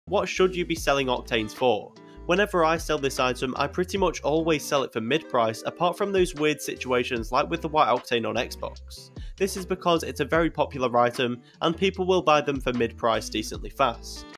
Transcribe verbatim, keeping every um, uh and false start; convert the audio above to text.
What should you be selling Octanes for? Whenever I sell this item, I pretty much always sell it for mid-price, apart from those weird situations like with the white Octane on Xbox. This is because it's a very popular item, and people will buy them for mid-price decently fast.